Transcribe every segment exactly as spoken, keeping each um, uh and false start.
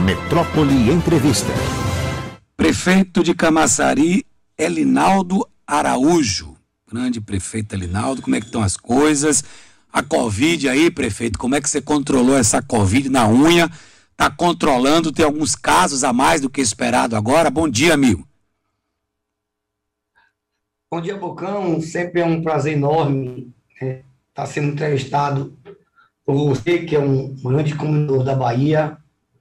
Metrópole Entrevista. Prefeito de Camaçari, Elinaldo Araújo. Grande prefeito Elinaldo, como é que estão as coisas? A Covid aí, prefeito, como é que você controlou essa Covid na unha? Está controlando, tem alguns casos a mais do que esperado agora? Bom dia, amigo. Bom dia, Bocão. Sempre é um prazer enorme estar tá sendo entrevistado por você, que é um grande comunicador da Bahia.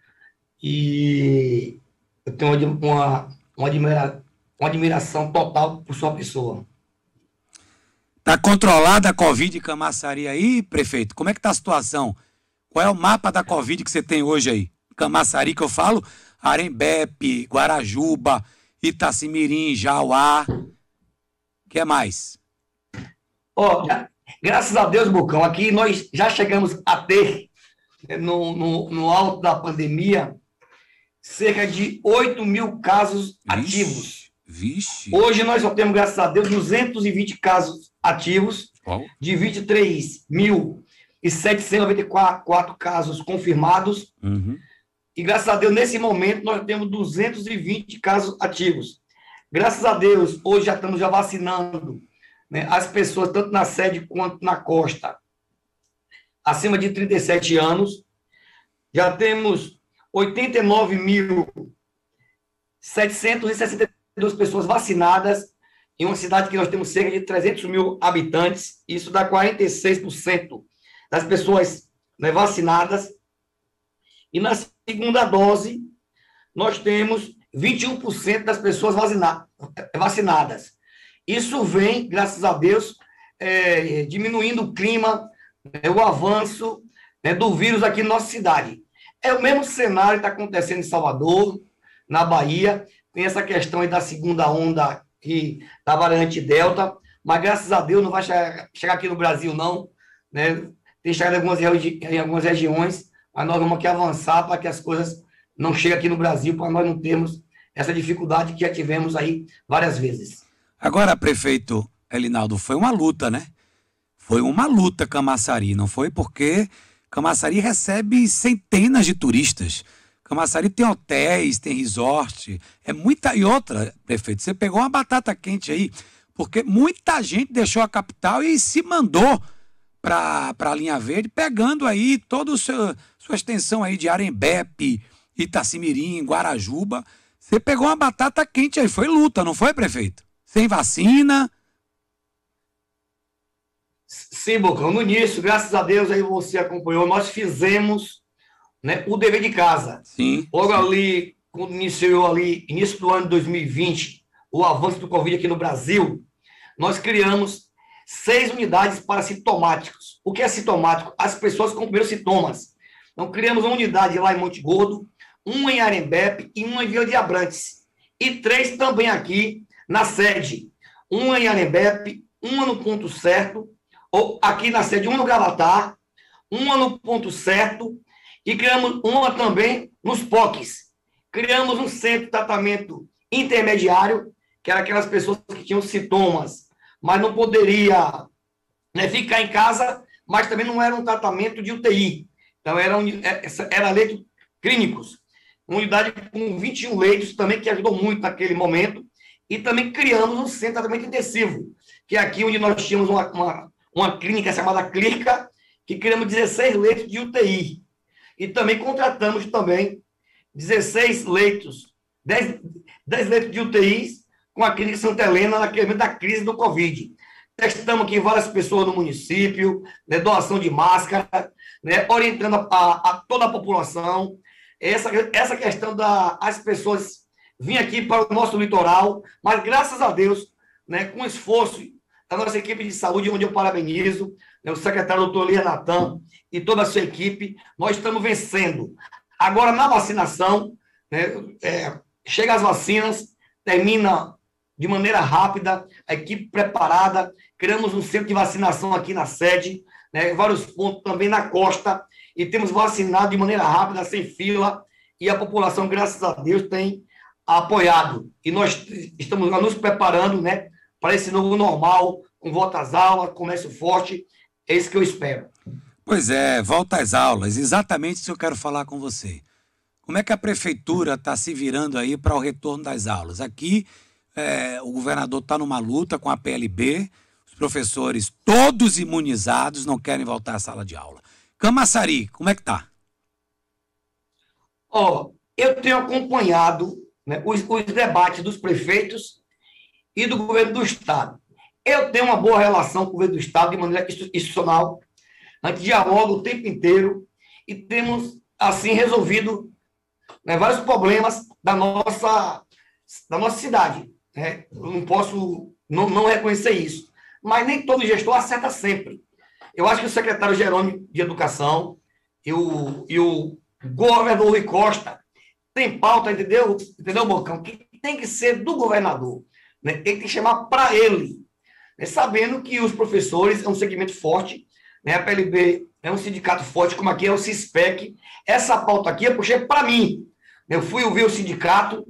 E eu tenho uma, uma, admira, uma admiração total por sua pessoa. Está controlada a Covid em Camaçari aí, prefeito? Como é que está a situação? Qual é o mapa da Covid que você tem hoje aí? Camaçari, que eu falo, Arembepe, Guarajuba, Itacimirim, Jauá. O que é mais? Ó, graças a Deus, Bocão, aqui nós já chegamos a ter, no, no, no alto da pandemia, cerca de oito mil casos Vixe, ativos. Vixe. Hoje nós só temos, graças a Deus, duzentos e vinte casos ativos, oh. de vinte e três mil e setecentos e noventa e quatro casos confirmados. Uhum. E, graças a Deus, nesse momento, nós temos duzentos e vinte casos ativos. Graças a Deus, hoje já estamos já vacinando, né, as pessoas, tanto na sede quanto na costa, acima de trinta e sete anos. Já temos oitenta e nove mil setecentas e sessenta e duas pessoas vacinadas, em uma cidade que nós temos cerca de trezentos mil habitantes. Isso dá quarenta e seis por cento das pessoas, né, vacinadas. E na segunda dose, nós temos vinte e um por cento das pessoas vacina, vacinadas. Isso vem, graças a Deus, é, diminuindo o clima, é, o avanço, né, do vírus aqui na nossa cidade. É o mesmo cenário que está acontecendo em Salvador, na Bahia. Tem essa questão aí da segunda onda que, da variante Delta, mas graças a Deus não vai chegar, chegar aqui no Brasil, não. Né? Tem chegado em algumas, em algumas regiões, mas nós vamos aqui avançar para que as coisas não cheguem aqui no Brasil, para nós não termos essa dificuldade que já tivemos aí várias vezes. Agora, prefeito Elinaldo, foi uma luta, né? Foi uma luta Camaçari, não foi? Porque Camaçari recebe centenas de turistas. Camaçari tem hotéis, tem resort, é muita... E outra, prefeito, você pegou uma batata quente aí, porque muita gente deixou a capital e se mandou para a linha verde, pegando aí toda a sua, sua extensão aí de Arembepe, Itacimirim, Guarajuba. Você pegou uma batata quente aí, foi luta, não foi, prefeito? Sem vacina. Sim, Bocão, no início, graças a Deus, aí você acompanhou, nós fizemos, né, o dever de casa. Sim. Logo sim. ali, quando iniciou ali, início do ano de dois mil e vinte, o avanço do Covid aqui no Brasil, nós criamos seis unidades para sintomáticos. O que é sintomático? As pessoas com primeiros sintomas. Então, criamos uma unidade lá em Monte Gordo, uma em Arembepe e uma em Vila de Abrantes. E três também aqui na sede. Uma em Arembepe, uma no Ponto Certo, ou aqui na sede, uma no Gravatar, uma no Ponto Certo, e criamos uma também nos P O Cs. Criamos um centro de tratamento intermediário, que era aquelas pessoas que tinham sintomas, mas não poderia, né, ficar em casa, mas também não era um tratamento de U T I. Então, era, era leitos clínicos. Uma unidade com vinte e um leitos também, que ajudou muito naquele momento. E também criamos um centro de tratamento intensivo, que é aqui onde nós tínhamos uma, uma, uma clínica chamada Clínica, que criamos dezesseis leitos de U T I. E também contratamos também dezesseis leitos, dez, dez leitos de U T Is com a Clínica Santa Helena naquele momento da crise do Covid. Testamos aqui várias pessoas no município, né, doação de máscara, né, orientando a, a, a toda a população. Essa, essa questão das da, pessoas virem aqui para o nosso litoral, mas graças a Deus, né, com o esforço da nossa equipe de saúde, onde eu parabenizo, né, o secretário doutor Lia Natan e toda a sua equipe, nós estamos vencendo. Agora, na vacinação, né, é, chega as vacinas, termina de maneira rápida, a equipe preparada, criamos um centro de vacinação aqui na sede, né, vários pontos também na costa, e temos vacinado de maneira rápida, sem fila, e a população, graças a Deus, tem apoiado. E nós estamos nos preparando, né, para esse novo normal, com volta às aulas, comércio forte, é isso que eu espero. Pois é, volta às aulas, exatamente isso que eu quero falar com você. como é que a prefeitura está se virando aí para o retorno das aulas? Aqui, é, o governador está numa luta com a P L B, os professores todos imunizados não querem voltar à sala de aula. Camaçari, como é que está? Ó, oh, eu tenho acompanhado, né, os, os debates dos prefeitos e do governo do Estado. Eu tenho uma boa relação com o governo do Estado de maneira institucional. A gente dialoga o tempo inteiro e temos, assim, resolvido, né, vários problemas da nossa, da nossa cidade. Né? Eu não posso não, não reconhecer isso. Mas nem todo gestor acerta sempre. Eu acho que o secretário Jerônimo de Educação e o, e o governador Rui Costa tem pauta, entendeu? Entendeu, Bocão? Que tem que ser do governador. Né? Tem que chamar para ele. Né? Sabendo que os professores é um segmento forte, né? A P L B é um sindicato forte, como aqui é o CISPEC. Essa pauta aqui eu puxei para mim. Eu fui ouvir o sindicato,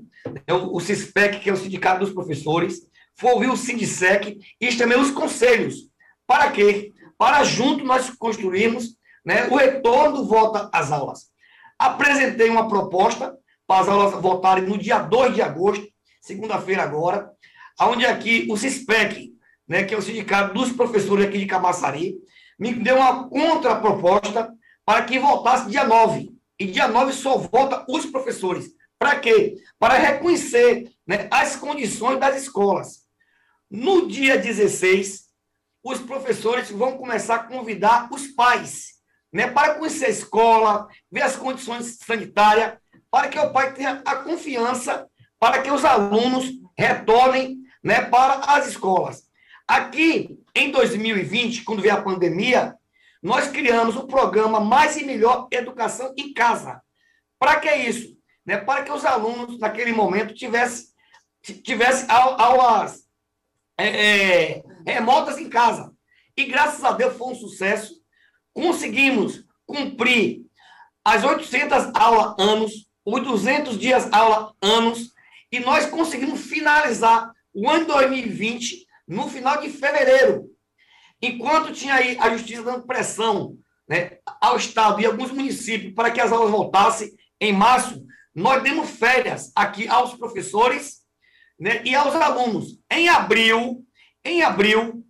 o CISPEC, que é o sindicato dos professores, fui ouvir o Sindicec e também os conselhos. Para quê? Para junto nós construirmos, né, o retorno do volta às aulas. Apresentei uma proposta para as aulas voltarem no dia dois de agosto, segunda-feira agora, onde aqui o CISPEC, né, que é o sindicato dos professores aqui de Camaçari, me deu uma contraproposta para que voltasse dia nove. E dia nove só volta os professores. Para quê? Para reconhecer, né, as condições das escolas. No dia dezesseis, os professores vão começar a convidar os pais, né, para conhecer a escola, ver as condições sanitárias, para que o pai tenha a confiança para que os alunos retornem, né, para as escolas. Aqui, em dois mil e vinte, quando veio a pandemia, nós criamos o programa Mais e Melhor Educação em Casa. Para que isso? Né, para que os alunos, naquele momento, tivessem tivesse aulas é, é, remotas em casa. E, graças a Deus, foi um sucesso. Conseguimos cumprir as oitocentas aulas anos, os duzentos dias aula anos, e nós conseguimos finalizar o ano dois mil e vinte no final de fevereiro. Enquanto tinha aí a justiça dando pressão, né, ao Estado e alguns municípios para que as aulas voltassem em março, nós demos férias aqui aos professores, né, e aos alunos. Em abril, em abril,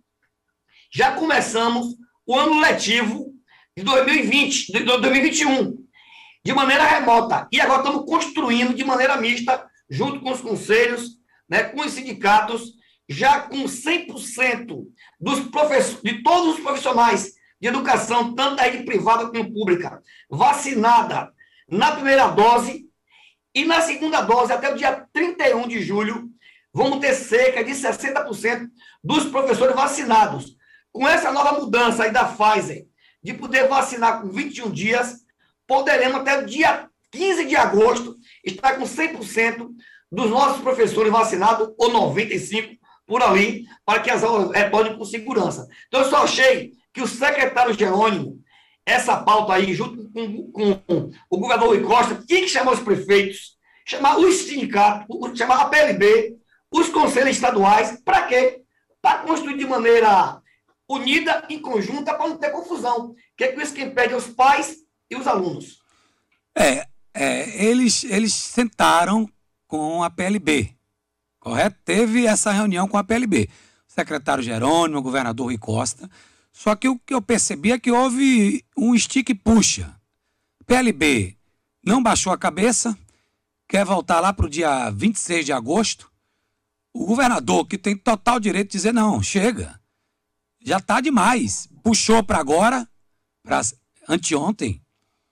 já começamos o ano letivo de dois mil e vinte, de dois mil e vinte e um, de maneira remota. E agora estamos construindo de maneira mista, junto com os conselhos, né, com os sindicatos, já com cem por cento dos professores, de todos os profissionais de educação, tanto da rede privada como pública, vacinada na primeira dose, e na segunda dose, até o dia trinta e um de julho, vamos ter cerca de sessenta por cento dos professores vacinados. Com essa nova mudança aí da Pfizer, de poder vacinar com vinte e um dias, poderemos até o dia quinze de agosto estar com cem por cento dos nossos professores vacinados, ou noventa e cinco por cento por ali, para que as aulas retornem com segurança. Então, eu só achei que o secretário Jerônimo, essa pauta aí, junto com, com o governador Rui Costa, tinha que chamar os prefeitos, chamar os sindicatos, chamar a P L B, os conselhos estaduais, para quê? Para construir de maneira unida e conjunta, para não ter confusão. Que é com isso que impede os pais e os alunos. É, é eles, eles sentaram com a P L B, correto? Teve essa reunião com a P L B. O secretário Jerônimo, o governador Rui Costa. Só que o que eu percebi é que houve um estique e puxa. P L B não baixou a cabeça, quer voltar lá para o dia vinte e seis de agosto. O governador, que tem total direito de dizer, não, chega, já está demais. Puxou para agora, para anteontem,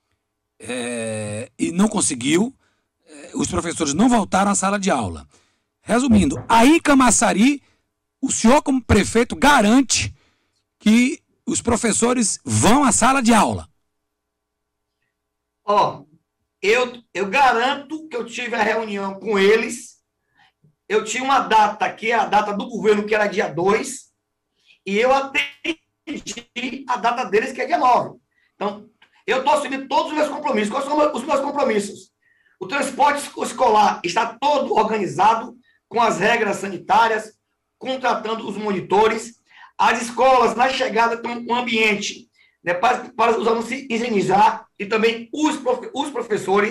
é, e não conseguiu. É, os professores não voltaram à sala de aula. Resumindo, aí em Camaçari, o senhor como prefeito garante que os professores vão à sala de aula. Ó, eu, eu garanto que eu tive a reunião com eles. Eu tinha uma data, que é a data do governo, que era dia dois, e eu atendi a data deles, que é dia nove. Então, eu estou assumindo todos os meus compromissos. Quais são os meus compromissos? O transporte escolar está todo organizado, com as regras sanitárias, contratando os monitores. As escolas, na chegada, têm um ambiente, né, para, para os alunos se higienizar, e também os, prof, os professores,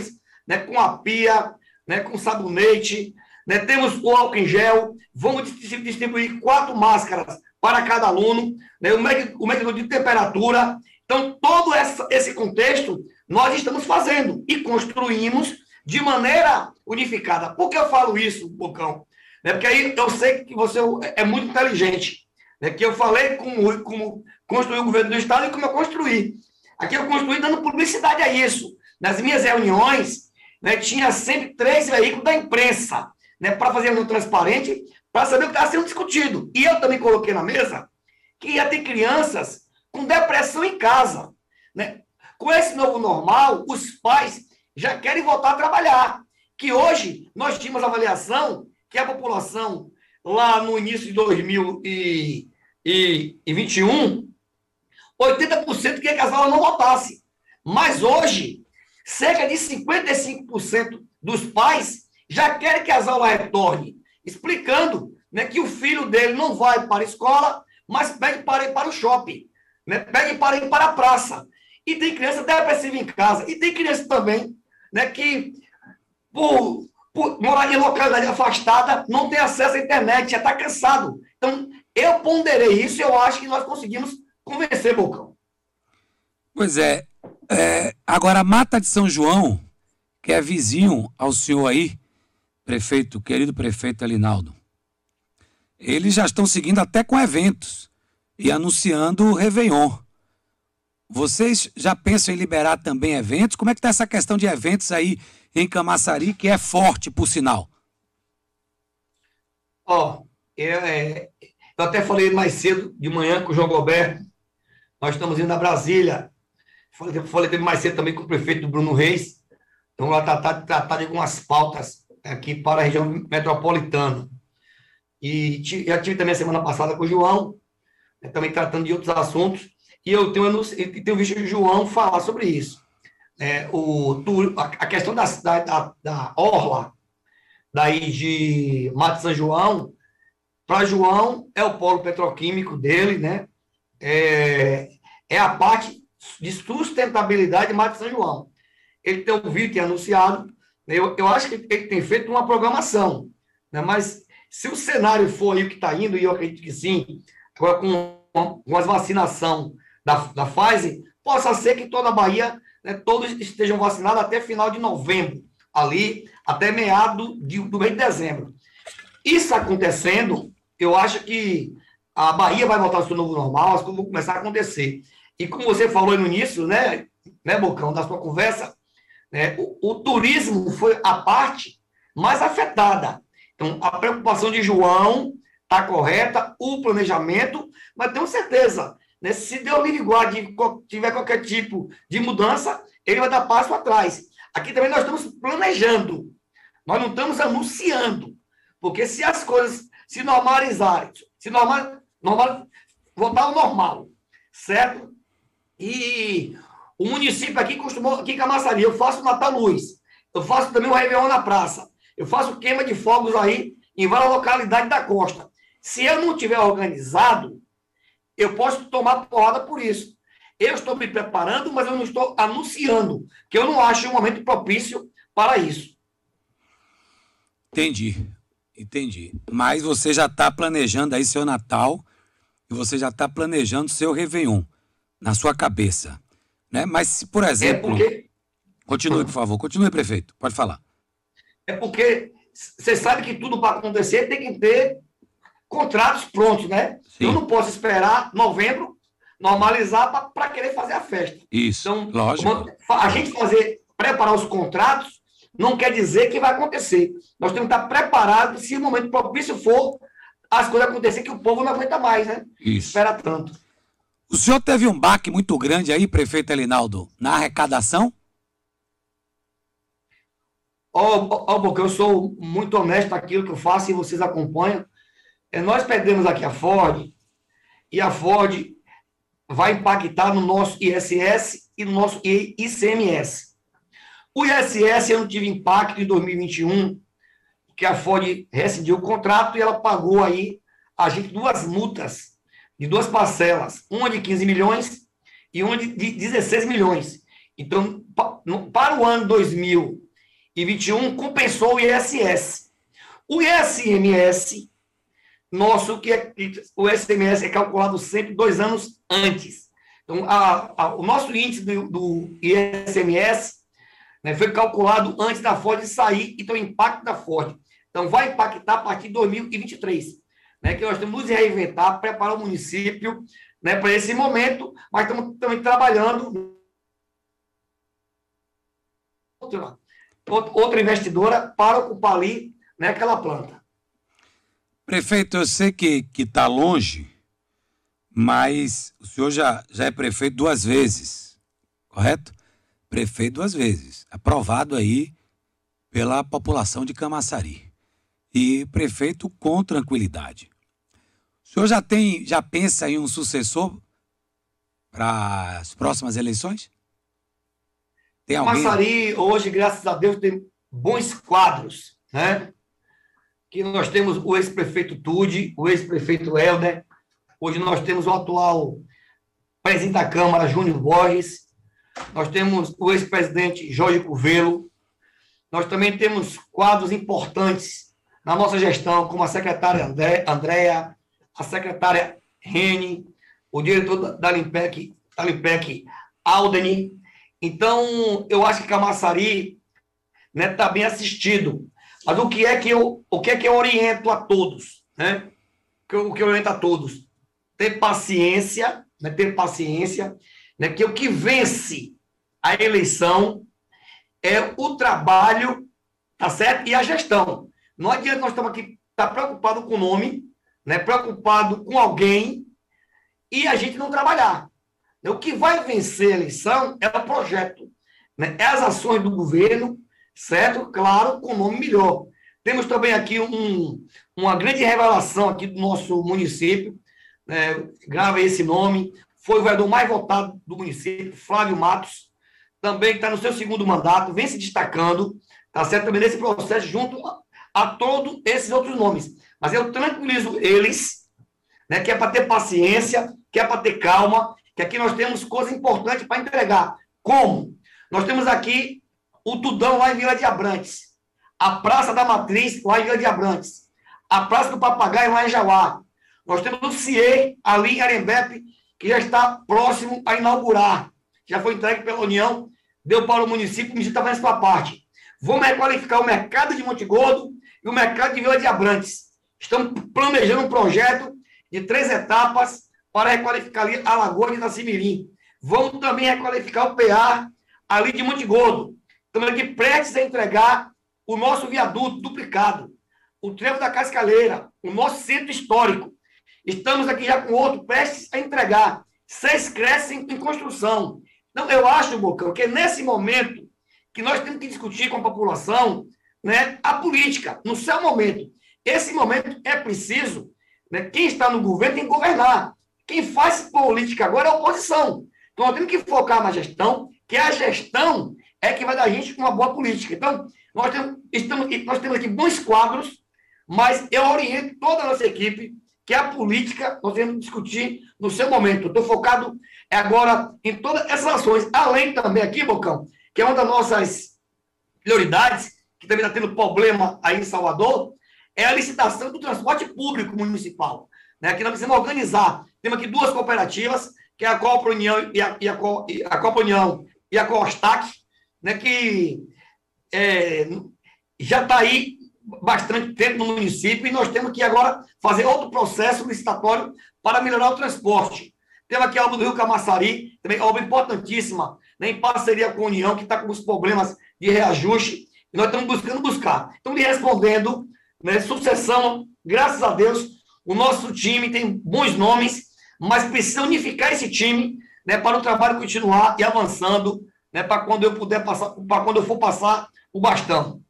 né, com a pia, né, com sabonete, né, temos o álcool em gel, vamos distribuir quatro máscaras para cada aluno, né, o medidor de temperatura. Então, todo essa, esse contexto nós estamos fazendo e construímos de maneira unificada. Por que eu falo isso, Bocão? Né, porque aí eu sei que você é muito inteligente, né, que eu falei como, como construir o governo do Estado e como eu construí. Aqui eu construí dando publicidade a isso. Nas minhas reuniões, né, tinha sempre três veículos da imprensa, né, para fazer um transparente, para saber o que estava sendo discutido. E eu também coloquei na mesa que ia ter crianças com depressão em casa. Né? Com esse novo normal, os pais já querem voltar a trabalhar. Que hoje nós tínhamos avaliação que a população, lá no início de dois mil e vinte e um, oitenta por cento queria que as aulas não voltassem. Mas hoje, cerca de cinquenta e cinco por cento dos pais já querem que as aulas retornem, explicando, né, que o filho dele não vai para a escola, mas pede para ir para o shopping, né, pede para ir para a praça. E tem criança depressiva em casa. E tem criança também, né, que, por, por morar em localidade afastada, não tem acesso à internet, já está cansado. Então, eu ponderei isso e eu acho que nós conseguimos convencer, Bocão. Pois é. é. Agora, Mata de São João, que é vizinho ao senhor aí, prefeito, querido prefeito Elinaldo, eles já estão seguindo até com eventos e anunciando o Réveillon. Vocês já pensam em liberar também eventos? Como é que está essa questão de eventos aí em Camaçari, que é forte, por sinal? Ó, oh, eu, é, eu até falei mais cedo, de manhã, com o João Goberto. Nós estamos indo a Brasília. Falei, falei mais cedo também com o prefeito Bruno Reis. Então, lá tratar, tratar de algumas pautas aqui para a região metropolitana. E já tive também a semana passada com o João, né, também tratando de outros assuntos. E eu tenho, eu tenho visto o João falar sobre isso. É, o, a questão da, da, da orla, daí de Mata de São João, para João é o polo petroquímico dele, né? É, é a parte de sustentabilidade de Mata de São João. Ele tem ouvido, tem anunciado, eu, eu acho que ele tem feito uma programação, né? Mas se o cenário for aí o que está indo, e eu acredito que sim, agora com, com as vacinação da, da Pfizer, possa ser que toda a Bahia, né, todos estejam vacinados até final de novembro, ali, até meado de, do mês de dezembro. Isso acontecendo, eu acho que a Bahia vai voltar ao seu novo normal, as coisas vão começar a acontecer. E como você falou no início, né, né Bocão, da sua conversa, né, o, o turismo foi a parte mais afetada. Então, a preocupação de João está correta, o planejamento, mas tenho certeza, né, se Deus me ligar de tiver qualquer tipo de mudança, ele vai dar passo atrás. Aqui também nós estamos planejando, nós não estamos anunciando, porque se as coisas se normalizarem, se normal, normal, voltar ao normal, certo? E o município aqui costumou, aqui em Camaçari, eu faço Natal Luz, eu faço também o Réveillon na praça, eu faço queima de fogos aí em várias localidades da costa. Se eu não tiver organizado, eu posso tomar porrada por isso. Eu estou me preparando, mas eu não estou anunciando, que eu não acho um momento propício para isso. Entendi, entendi. Mas você já está planejando aí seu Natal e você já está planejando seu Réveillon na sua cabeça, né? Mas se, por exemplo... É porque... Continue, por favor. Continue, prefeito. Pode falar. É porque você sabe que tudo para acontecer tem que ter contratos prontos, né? Sim. Eu não posso esperar novembro normalizar para querer fazer a festa. Isso, então, lógico. A gente fazer, preparar os contratos não quer dizer que vai acontecer. Nós temos que estar preparados, se o momento propício for, as coisas acontecer que o povo não aguenta mais, né? Isso. Espera tanto. O senhor teve um baque muito grande aí, prefeito Elinaldo, na arrecadação? Ó, oh, oh, porque eu sou muito honesto naquilo que eu faço e vocês acompanham. É, nós perdemos aqui a Ford, e a Ford vai impactar no nosso I S S e no nosso I C M S. O I S S eu não tive impacto em dois mil e vinte e um, porque a Ford rescindiu o contrato e ela pagou aí a gente duas multas de duas parcelas, uma de quinze milhões e uma de dezesseis milhões. Então, para o ano dois mil e vinte e um compensou o I S S. O I S M S, nosso, que é, o I S M S é calculado sempre dois anos antes. Então, a, a, o nosso índice do, do I S M S, né, foi calculado antes da Ford sair, então o impacto da Ford. Então, vai impactar a partir de dois mil e vinte e três, né, que nós temos que nos reinventar, preparar o município, né, para esse momento, mas estamos também trabalhando outra, outra investidora para ocupar ali, né, aquela planta. Prefeito, eu sei que está longe, mas o senhor já, já é prefeito duas vezes, correto? Prefeito duas vezes, aprovado aí pela população de Camaçari. E prefeito com tranquilidade. O senhor já tem, já pensa em um sucessor para as próximas eleições? Tem alguém? Camaçari, hoje, graças a Deus, tem bons quadros, né? Que nós temos o ex-prefeito Tude, o ex-prefeito Helder, hoje nós temos o atual presidente da Câmara, Júnior Borges, nós temos o ex-presidente Jorge Curvelo, nós também temos quadros importantes na nossa gestão, como a secretária André, Andréa, a secretária Rene, o diretor da Limpec, da Limpec Aldeni. Então, eu acho que Camaçari, né, está bem assistido. Mas o que é que eu, o que é que eu oriento a todos, né? O que eu oriento a todos? Ter paciência, né? Ter paciência, né? Que o que vence a eleição é o trabalho, tá certo? E a gestão. Não adianta nós estamos aqui, tá preocupado com o nome, né? Preocupado com alguém e a gente não trabalhar. O que vai vencer a eleição é o projeto, né? É as ações do governo, certo? Claro, com nome melhor. Temos também aqui um, uma grande revelação aqui do nosso município, né? Grava esse nome, foi o vereador mais votado do município, Flávio Matos, também está no seu segundo mandato, vem se destacando, tá certo? Também nesse processo, junto a, a todos esses outros nomes. Mas eu tranquilizo eles, né? Que é para ter paciência, que é para ter calma, que aqui nós temos coisas importantes para entregar. Como? Nós temos aqui o Tudão lá em Vila de Abrantes, a Praça da Matriz lá em Vila de Abrantes, a Praça do Papagaio lá em Jauá. Nós temos o C I E ali em Arembepe, que já está próximo a inaugurar. Já foi entregue pela União, deu para o município, o município está fazendo essa parte. Vamos requalificar o mercado de Monte Gordo e o mercado de Vila de Abrantes. Estamos planejando um projeto de três etapas para requalificar ali a Lagoa de Itacimirim. Vamos também requalificar o P A ali de Monte Gordo. Estamos aqui prestes a entregar o nosso viaduto duplicado, o trevo da Cascaleira, o nosso centro histórico. Estamos aqui já com outro prestes a entregar. Seis crescem em construção. Então, eu acho, Bocão, que é nesse momento que nós temos que discutir com a população, né, a política, no seu momento. Esse momento é preciso, né, quem está no governo tem que governar. Quem faz política agora é a oposição. Então, nós temos que focar na gestão, que a gestão é que vai dar a gente uma boa política. Então, nós temos, estamos, nós temos aqui bons quadros, mas eu oriento toda a nossa equipe que a política nós temos que discutir no seu momento. Estou focado agora em todas essas ações, além também aqui, Bocão, que é uma das nossas prioridades, que também está tendo problema aí em Salvador, é a licitação do transporte público municipal, né? Que nós precisamos organizar. Temos aqui duas cooperativas, que é a Copa União e a, e a, a Copa União e a Costac, né? Que é, já está aí bastante tempo no município e nós temos que agora fazer outro processo licitatório para melhorar o transporte. Temos aqui a obra do Rio Camaçari, também obra importantíssima, né, em parceria com a União, que está com os problemas de reajuste, e nós estamos buscando buscar. Então, lhe respondendo, né, sucessão, graças a Deus, o nosso time tem bons nomes, mas precisa unificar esse time, né, para o trabalho continuar e avançando, né, para quando eu puder passar, para quando eu for passar o bastão.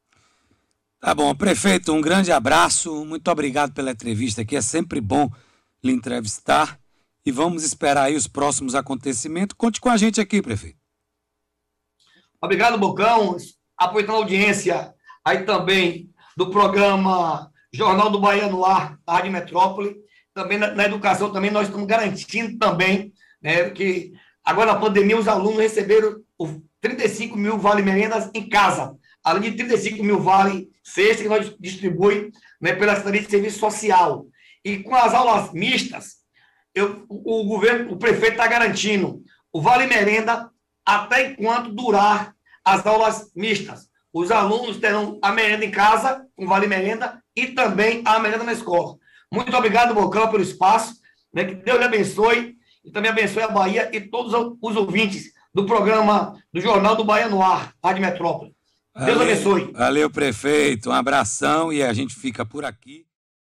Tá bom, prefeito, um grande abraço, muito obrigado pela entrevista aqui, é sempre bom lhe entrevistar e vamos esperar aí os próximos acontecimentos. Conte com a gente aqui, prefeito. Obrigado, Bocão, apoiando a audiência aí também do programa Jornal do Bahia no Ar, da Rádio Metrópole, também na, na educação também nós estamos garantindo também, né, que agora na pandemia os alunos receberam trinta e cinco mil vale-merendas em casa, além de trinta e cinco mil vale cesta que nós distribui, né, pela Secretaria de Serviço Social. E com as aulas mistas, eu, o, o governo, o prefeito está garantindo o vale merenda até enquanto durar as aulas mistas. Os alunos terão a merenda em casa, com vale merenda, e também a merenda na escola. Muito obrigado, Bocão, pelo espaço, né, que Deus lhe abençoe, e também abençoe a Bahia e todos os ouvintes do programa do Jornal do Bahia no Ar, Rádio Metrópole. Deus Valeu, abençoe. Valeu, prefeito. Um abração e a gente fica por aqui.